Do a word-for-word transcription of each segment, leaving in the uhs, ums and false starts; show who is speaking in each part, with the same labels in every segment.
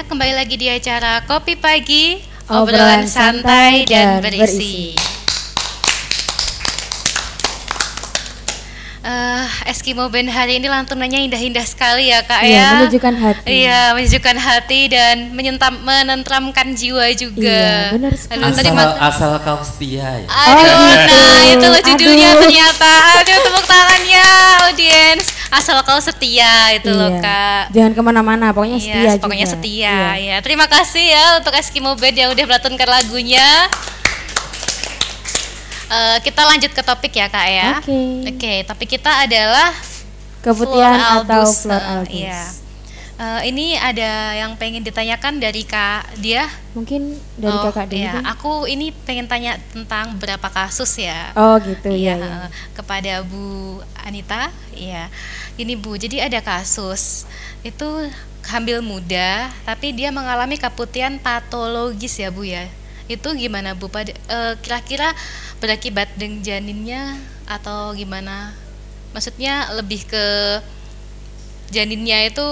Speaker 1: kembali lagi di acara Kopi Pagi,
Speaker 2: obrolan santai dan berisi.
Speaker 1: Uh, Eskimo Band hari ini lantunannya indah-indah sekali ya Kak
Speaker 2: iya,
Speaker 1: ya.
Speaker 2: Menyejukkan hati.
Speaker 1: Iya, menyejukkan hati dan menyentam, menentramkan jiwa juga.
Speaker 2: Iya, benar sekali.
Speaker 1: Aduh,
Speaker 3: asal,
Speaker 1: terima-
Speaker 3: asal kau setia ya.
Speaker 1: Aduh,
Speaker 2: Oh, gitu.
Speaker 1: nah itu loh judulnya
Speaker 2: Aduh.
Speaker 1: ternyata. Aduh, tepuk tangannya audiens. Asal kau setia itu
Speaker 2: Iya.
Speaker 1: loh Kak.
Speaker 2: Jangan kemana-mana, pokoknya
Speaker 1: Iya,
Speaker 2: setia
Speaker 1: pokoknya
Speaker 2: juga.
Speaker 1: setia.
Speaker 2: Iya.
Speaker 1: Ya, terima kasih ya untuk Eskimo Band yang udah melatunkan lagunya. Uh, kita lanjut ke topik ya Kak ya.
Speaker 2: Oke.
Speaker 1: Oke, topik kita adalah
Speaker 2: Keputihan
Speaker 1: Flor
Speaker 2: atau
Speaker 1: albus.
Speaker 2: flor
Speaker 1: Uh,
Speaker 2: albus.
Speaker 1: iya. Uh, ini ada yang pengen ditanyakan dari Kak Dia.
Speaker 2: Mungkin dari
Speaker 1: Oh,
Speaker 2: kakak
Speaker 1: iya.
Speaker 2: dulu.
Speaker 1: Aku ini pengen tanya tentang beberapa kasus ya.
Speaker 2: Oh gitu
Speaker 1: Iya,
Speaker 2: ya. Ya.
Speaker 1: uh, kepada Bu Anita. Iya. Ini Bu, jadi ada kasus itu hamil muda, tapi dia mengalami keputihan patologis ya Bu ya. Itu gimana Bu? Pada, uh, kira-kira berakibat dengan janinnya atau gimana? Maksudnya lebih ke janinnya itu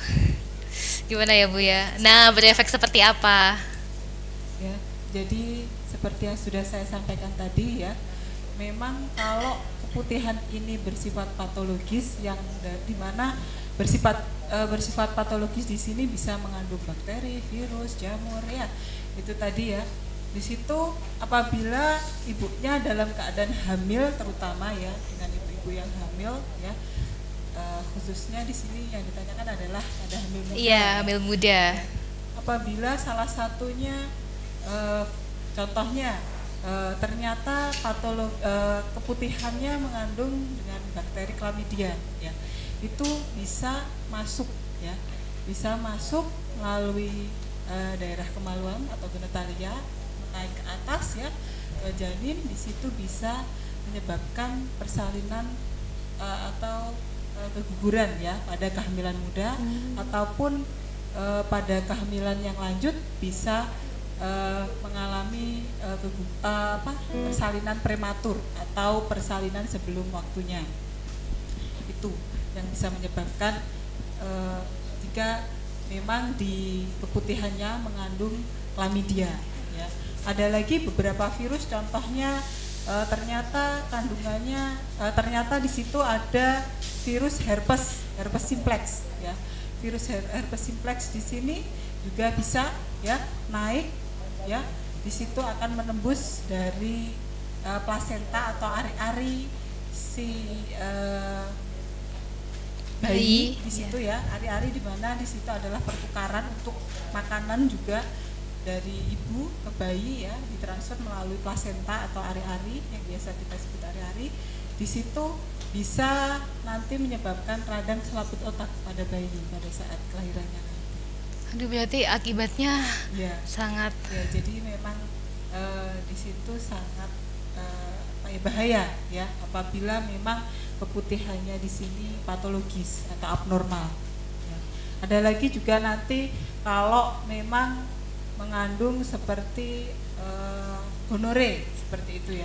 Speaker 1: gimana ya Bu ya? Nah, berefek seperti apa?
Speaker 4: Ya, jadi seperti yang sudah saya sampaikan tadi ya, memang kalau keputihan ini bersifat patologis yang di mana bersifat e, bersifat patologis di sini bisa mengandung bakteri, virus, jamur ya. Itu tadi ya. Di situ apabila ibunya dalam keadaan hamil terutama ya, dengan ibu-ibu yang hamil ya, uh, khususnya di sini yang ditanyakan adalah ada hamil muda.
Speaker 1: Iya, hamil muda.
Speaker 4: Apabila salah satunya uh, contohnya uh, ternyata patolog uh, keputihannya mengandung dengan bakteri Chlamydia ya, itu bisa masuk ya, bisa masuk melalui uh, daerah kemaluan atau genitalia naik ke atas ya ke janin. Di situ bisa menyebabkan persalinan uh, atau uh, keguguran ya pada kehamilan muda, hmm. ataupun uh, pada kehamilan yang lanjut bisa uh, mengalami uh, kegu- uh, apa, persalinan prematur atau persalinan sebelum waktunya. Itu yang bisa menyebabkan uh, jika memang di keputihannya mengandung Chlamydia ya. Ada lagi beberapa virus, contohnya e, ternyata kandungannya e, ternyata di situ ada virus herpes, herpes simplex ya. Virus her, herpes simplex di sini juga bisa ya naik ya. Di situ akan menembus dari e, plasenta atau ari-ari si e, bayi di situ ya. Ari-ari di mana di situ adalah pertukaran untuk makanan juga dari ibu ke bayi ya, ditransfer melalui plasenta atau ari-ari yang biasa kita sebut ari-ari. Di situ bisa nanti menyebabkan radang selaput otak pada bayi pada saat kelahirannya nanti.
Speaker 1: Aduh, berarti akibatnya
Speaker 4: Ya,
Speaker 1: sangat
Speaker 4: ya jadi memang e, di situ sangat e, apa ya, bahaya ya apabila memang keputihannya di sini patologis atau abnormal. Ya. Ada lagi juga nanti kalau memang mengandung seperti uh, gonore seperti itu ya,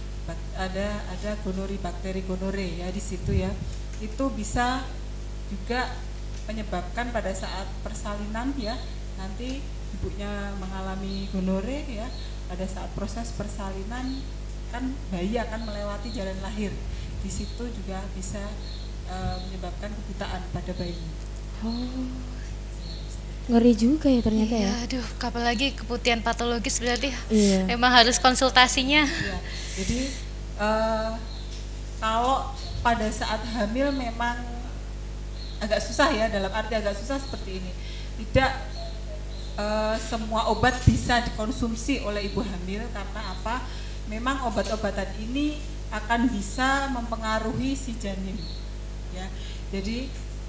Speaker 4: ada ada gonori, bakteri gonore ya di situ ya, itu bisa juga menyebabkan pada saat persalinan ya, nanti ibunya mengalami gonore ya, pada saat proses persalinan kan bayi akan melewati jalan lahir, di situ juga bisa uh, menyebabkan kebutaan pada bayi.
Speaker 2: Oh. Ngeri juga ya ternyata
Speaker 1: iya,
Speaker 2: ya.
Speaker 1: Aduh, apalagi keputihan patologis berarti
Speaker 2: Iya.
Speaker 1: emang harus konsultasinya.
Speaker 4: Iya. Jadi uh, kalau pada saat hamil memang agak susah ya, dalam arti agak susah seperti ini. Tidak uh, semua obat bisa dikonsumsi oleh ibu hamil karena apa? Memang obat-obatan ini akan bisa mempengaruhi si janin. Ya, jadi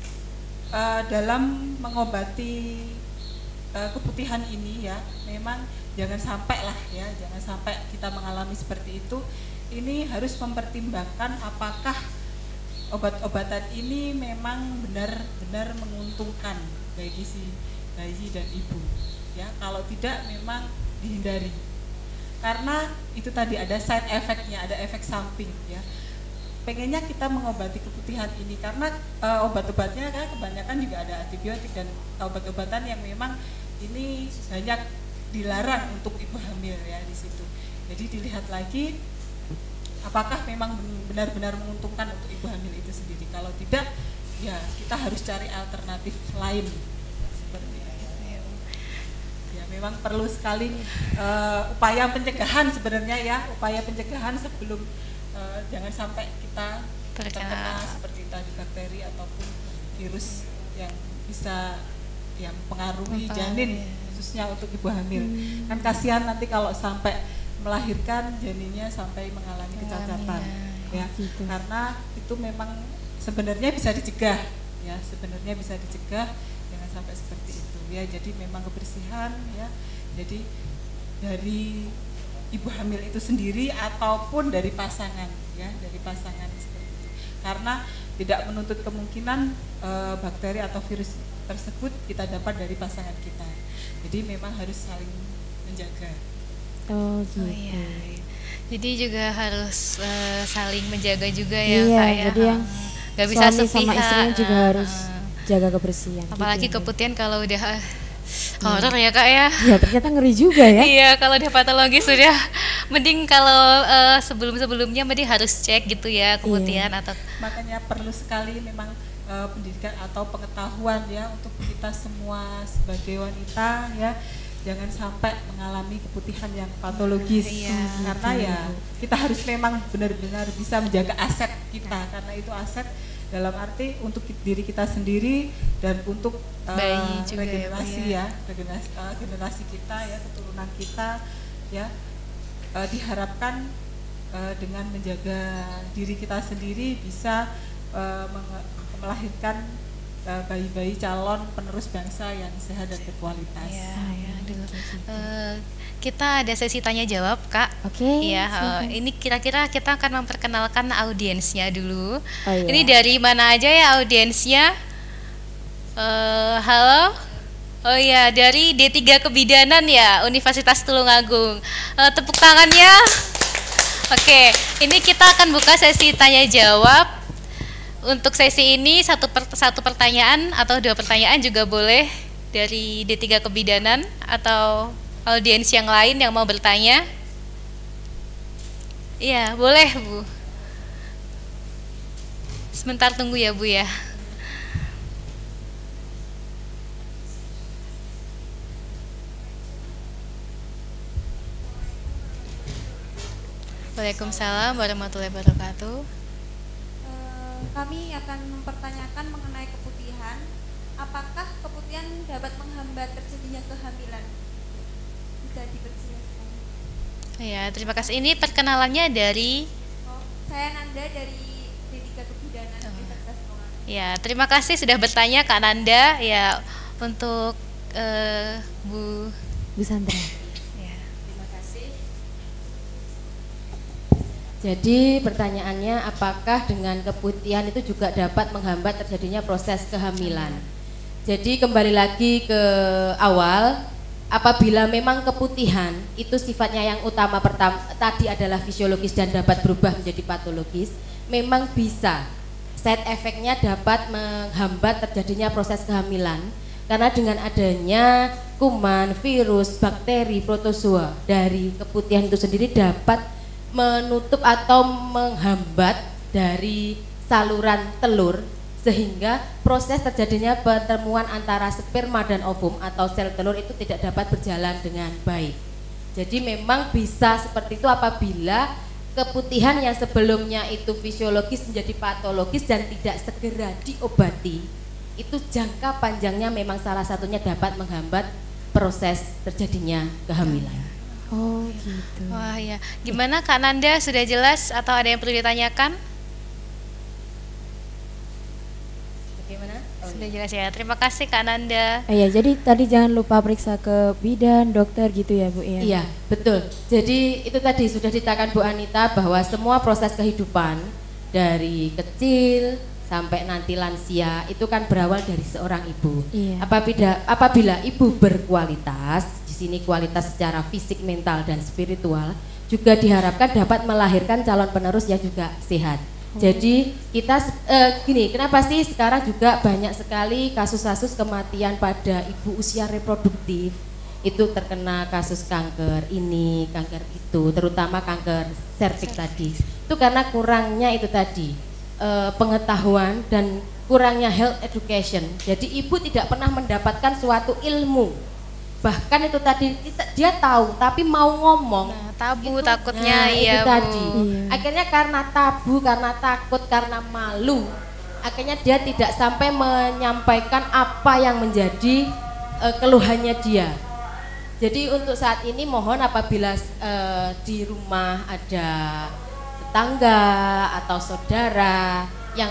Speaker 4: Uh, dalam mengobati uh, keputihan ini ya, memang jangan sampai lah ya, jangan sampai kita mengalami seperti itu. Ini harus mempertimbangkan apakah obat-obatan ini memang benar-benar menguntungkan bagi si bayi dan ibu. Ya, kalau tidak memang dihindari. Karena itu tadi ada side effect-nya, ada efek samping ya. Pengennya kita mengobati keputihan ini karena e, obat-obatnya kan kebanyakan juga ada antibiotik dan obat-obatan yang memang ini banyak dilarang untuk ibu hamil ya di situ. Jadi dilihat lagi apakah memang benar-benar menguntungkan untuk ibu hamil itu sendiri. Kalau tidak, ya kita harus cari alternatif lain seperti itu. Ya memang perlu sekali uh, upaya pencegahan sebenarnya ya, upaya pencegahan sebelum uh, jangan sampai kita terkena seperti tadi bakteri ataupun virus yang bisa yang mempengaruhi janin khususnya untuk ibu hamil. Hmm. Kan kasihan nanti kalau sampai melahirkan janinnya sampai mengalami kecacatan ya, gitu. Karena itu memang sebenarnya bisa dicegah ya, sebenarnya bisa dicegah, jangan sampai seperti itu ya. Jadi memang kebersihan ya, jadi dari ibu hamil itu sendiri ataupun dari pasangan ya, dari pasangan seperti itu, karena tidak menuntut kemungkinan e, bakteri atau virus tersebut kita dapat dari pasangan kita. Jadi memang harus saling menjaga.
Speaker 2: Oh gitu. Oh, iya.
Speaker 1: Jadi juga harus uh, saling menjaga juga ya,
Speaker 2: iya,
Speaker 1: Kak ya.
Speaker 2: Jadi yang
Speaker 1: nggak bisa
Speaker 2: suami
Speaker 1: sepihak.
Speaker 2: sama istrinya juga uh, harus uh, jaga kebersihan.
Speaker 1: Apalagi
Speaker 2: gitu,
Speaker 1: keputihan kalau udah uh, horor ya Kak ya.
Speaker 2: Iya ternyata ngeri juga ya.
Speaker 1: Iya kalau udah patologis sudah mending kalau uh, sebelum-sebelumnya mending harus cek gitu ya keputihan iya. Atau
Speaker 4: makanya perlu sekali memang uh, pendidikan atau pengetahuan ya untuk kita semua sebagai wanita ya. Jangan sampai mengalami keputihan yang patologis iya, karena iya. Ya kita harus memang benar-benar bisa menjaga aset kita karena itu aset dalam arti untuk diri kita sendiri dan untuk uh, regenerasi ya, ya regenerasi, uh, generasi kita ya, keturunan kita ya, uh, diharapkan uh, dengan menjaga diri kita sendiri bisa uh, melahirkan bayi-bayi calon penerus bangsa yang sehat dan berkualitas.
Speaker 1: Ya, ya, uh, kita ada sesi tanya jawab Kak.
Speaker 2: Oke. Okay,
Speaker 1: ya, uh, ini kira-kira kita akan memperkenalkan audiensnya dulu.
Speaker 2: Oh, iya.
Speaker 1: Ini dari mana aja ya audiensnya? Uh, halo. Oh iya, dari D tiga Kebidanan ya, Universitas Tulungagung. Uh, tepuk tangannya. Oke, okay, ini kita akan buka sesi tanya jawab. Untuk sesi ini satu per, satu pertanyaan atau dua pertanyaan juga boleh dari D tiga Kebidanan atau audiens yang lain yang mau bertanya. Iya, boleh Bu. Sebentar tunggu ya Bu ya. Waalaikumsalam warahmatullahi wabarakatuh.
Speaker 3: Kami akan mempertanyakan mengenai keputihan. Apakah keputihan dapat menghambat terjadinya kehamilan? Bisa diperjelaskan?
Speaker 1: Ya, terima kasih. Ini perkenalannya dari
Speaker 3: oh, saya Nanda dari D tiga Kebidanan oh. Universitas Tulungagung.
Speaker 1: Ya, terima kasih sudah bertanya Kak Nanda ya untuk uh, Bu
Speaker 2: Bu Sandra.
Speaker 5: Jadi pertanyaannya apakah dengan keputihan itu juga dapat menghambat terjadinya proses kehamilan. Jadi kembali lagi ke awal, apabila memang keputihan itu sifatnya yang utama pertama tadi adalah fisiologis dan dapat berubah menjadi patologis, memang bisa side efeknya dapat menghambat terjadinya proses kehamilan. Karena dengan adanya kuman, virus, bakteri, protozoa dari keputihan itu sendiri dapat menutup atau menghambat dari saluran telur sehingga proses terjadinya pertemuan antara sperma dan ovum atau sel telur itu tidak dapat berjalan dengan baik. Jadi memang bisa seperti itu apabila keputihan yang sebelumnya itu fisiologis menjadi patologis dan tidak segera diobati, itu jangka panjangnya memang salah satunya dapat menghambat proses terjadinya kehamilan.
Speaker 2: Oh gitu.
Speaker 1: Wah ya, gimana Kak Nanda, sudah jelas atau ada yang perlu ditanyakan?
Speaker 5: Bagaimana? Oh,
Speaker 1: sudah jelas ya, terima kasih Kak Nanda.
Speaker 2: Eh, ya, jadi tadi jangan lupa periksa ke bidan, dokter gitu ya Bu ya?
Speaker 5: Iya betul, jadi itu tadi sudah ditekankan Bu Anita bahwa semua proses kehidupan dari kecil sampai nanti lansia itu kan berawal dari seorang ibu.
Speaker 2: Iya.
Speaker 5: Apabila, apabila ibu berkualitas, ini kualitas secara fisik, mental, dan spiritual juga diharapkan dapat melahirkan calon penerus yang juga sehat. Jadi kita eh, gini, kenapa sih sekarang juga banyak sekali kasus-kasus kematian pada ibu usia reproduktif itu terkena kasus kanker ini, kanker itu, terutama kanker serviks tadi. Itu karena kurangnya itu tadi eh, pengetahuan dan kurangnya health education. Jadi ibu tidak pernah mendapatkan suatu ilmu. Bahkan itu tadi dia tahu tapi mau ngomong
Speaker 1: Nah, tabu
Speaker 5: itu,
Speaker 1: takutnya
Speaker 5: nah,
Speaker 1: ya
Speaker 5: itu tadi.
Speaker 1: Bu.
Speaker 2: Iya.
Speaker 5: Akhirnya karena tabu, karena takut, karena malu, akhirnya dia tidak sampai menyampaikan apa yang menjadi uh, keluhannya dia. Jadi untuk saat ini mohon apabila uh, di rumah ada tetangga atau saudara yang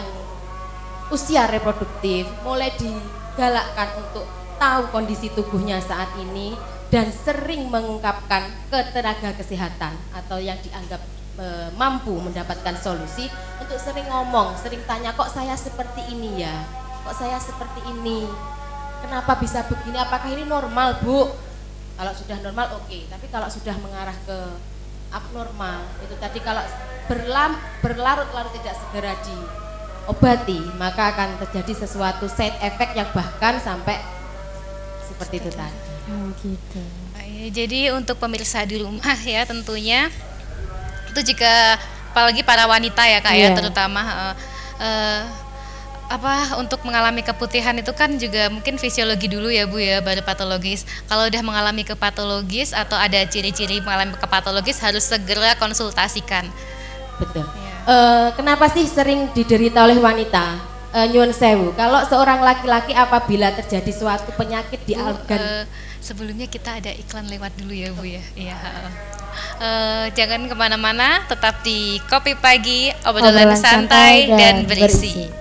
Speaker 5: usia reproduktif, mulai digalakkan untuk tahu kondisi tubuhnya saat ini dan sering mengungkapkan ke tenaga kesehatan atau yang dianggap e, mampu mendapatkan solusi untuk sering ngomong, sering tanya, kok saya seperti ini ya, kok saya seperti ini, kenapa bisa begini, apakah ini normal Bu? Kalau sudah normal oke, okay. Tapi kalau sudah mengarah ke abnormal itu tadi, kalau berlam, berlarut-larut tidak segera diobati, maka akan terjadi sesuatu side effect yang bahkan sampai seperti itu tadi.
Speaker 2: Oh gitu.
Speaker 1: Jadi untuk pemirsa di rumah ya tentunya itu jika apalagi para wanita ya Kak ya
Speaker 2: Iya.
Speaker 1: terutama eh, eh, apa untuk mengalami keputihan itu kan juga mungkin fisiologi dulu ya Bu ya baru patologis. Kalau udah mengalami ke patologis atau ada ciri-ciri mengalami ke patologis harus segera konsultasikan.
Speaker 5: Betul.
Speaker 1: Iya.
Speaker 5: Eh, kenapa sih sering diderita oleh wanita? Uh, nyuwun sewu, kalau seorang laki-laki apabila terjadi suatu penyakit di
Speaker 1: Bu,
Speaker 5: organ
Speaker 1: eh, sebelumnya kita ada iklan lewat dulu ya Bu ya. Iya. Eh, jangan kemana-mana, tetap di Kopi Pagi, obrolan
Speaker 2: Obrolan
Speaker 1: santai
Speaker 2: santai
Speaker 1: dan
Speaker 2: dan
Speaker 1: berisi.
Speaker 2: berisi.